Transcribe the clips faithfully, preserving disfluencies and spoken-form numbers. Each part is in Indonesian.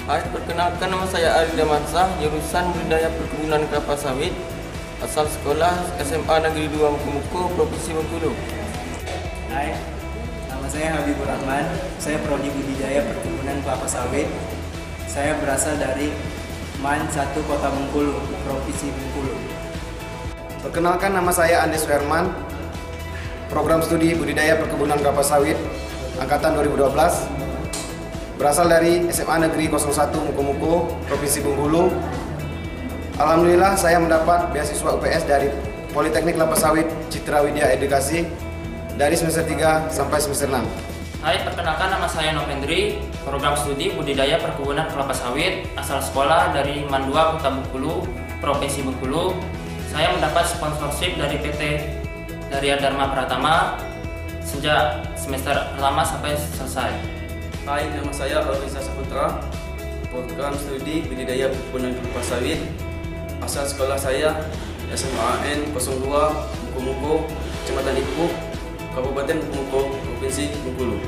Hai, perkenalkan nama saya Ari Damansah, jurusan Budidaya Perkebunan Kelapa Sawit, asal sekolah S M A Negeri dua Mukomuko, Provinsi Bengkulu. Hai, nama saya Habibur Rahman, saya prodi Budidaya Perkebunan Kelapa Sawit. Saya berasal dari Man satu Kota Bengkulu, Provinsi Bengkulu. Perkenalkan, nama saya Andes Herman, program studi Budidaya Perkebunan Kelapa Sawit, angkatan dua ribu dua belas. Berasal dari S M A Negeri nol satu Mukomuko, Provinsi Bengkulu. Alhamdulillah saya mendapat beasiswa U P S dari Politeknik Kelapa Sawit Citra Widya Edukasi dari semester tiga sampai semester enam. Hai, perkenalkan nama saya Novendri, program studi Budidaya Perkebunan Kelapa Sawit, asal sekolah dari Man dua Kota Bengkulu, Provinsi Bengkulu. Saya mendapat sponsorship dari P T Darya Dharma Pratama sejak semester pertama sampai selesai. Hai, nama saya Alisa Saputra, program studi Budidaya Perkebunan Kelapa Sawit, asal sekolah saya S M A N nol dua Mukomuko, Kecamatan Ipuk, Kabupaten Mukomuko, Provinsi Bengkulu.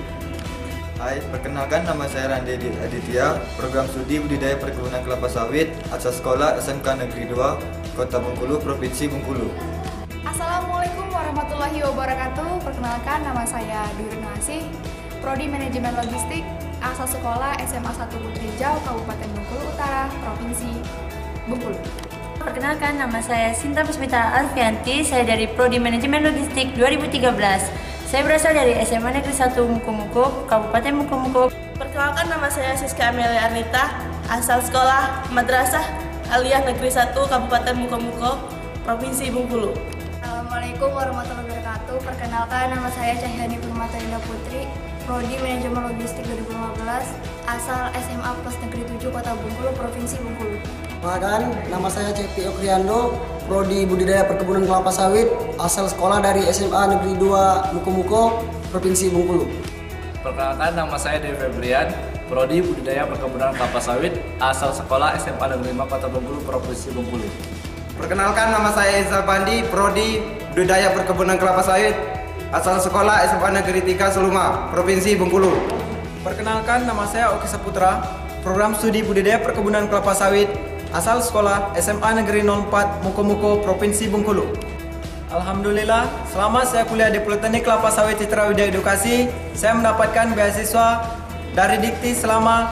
Hai, perkenalkan nama saya Randi Aditya, program studi Budidaya Perkebunan Kelapa Sawit, asal sekolah S M K Negeri dua, Kota Bengkulu, Provinsi Bengkulu. Assalamualaikum warahmatullahi wabarakatuh. Perkenalkan, nama saya Dwi Asih, prodi Manajemen Logistik, asal sekolah S M A satu Putri Jau, Kabupaten Bengkulu Utara, Provinsi Bengkulu. Perkenalkan, nama saya Sinta Puspita Alfianti, saya dari prodi Manajemen Logistik dua ribu tiga belas. Saya berasal dari S M A Negeri satu Mukomuko, Kabupaten Mukomuko. Perkenalkan, nama saya Siska Amelia Arnita, asal sekolah Madrasah Aliyah Negeri satu, Kabupaten Mukomuko, Provinsi Bengkulu. Assalamualaikum warahmatullahi wabarakatuh. Perkenalkan, nama saya Cahyani Permata Indah Putri, prodi Manajemen Logistik dua ribu lima belas, asal S M A Plus Negeri tujuh Kota Bengkulu, Provinsi Bengkulu. Perkenalkan, nama saya Cepi Okriando, prodi Budidaya Perkebunan Kelapa Sawit, asal sekolah dari S M A Negeri dua Mukomuko, Provinsi Bengkulu. Perkenalkan, nama saya Dewi Febrian, prodi Budidaya Perkebunan Kelapa Sawit, asal sekolah S M A Negeri lima Kota Bengkulu, Provinsi Bengkulu. Perkenalkan, nama saya Isa Pandi, prodi Budidaya Perkebunan Kelapa Sawit, asal sekolah S M A Negeri tiga Seluma, Provinsi Bengkulu. Perkenalkan, nama saya Oki Saputra, program studi Budidaya Perkebunan Kelapa Sawit, asal sekolah S M A Negeri nol empat Mukomuko, Provinsi Bengkulu. Alhamdulillah, selama saya kuliah di Politeknik Kelapa Sawit Citra Widya Edukasi, saya mendapatkan beasiswa dari Dikti selama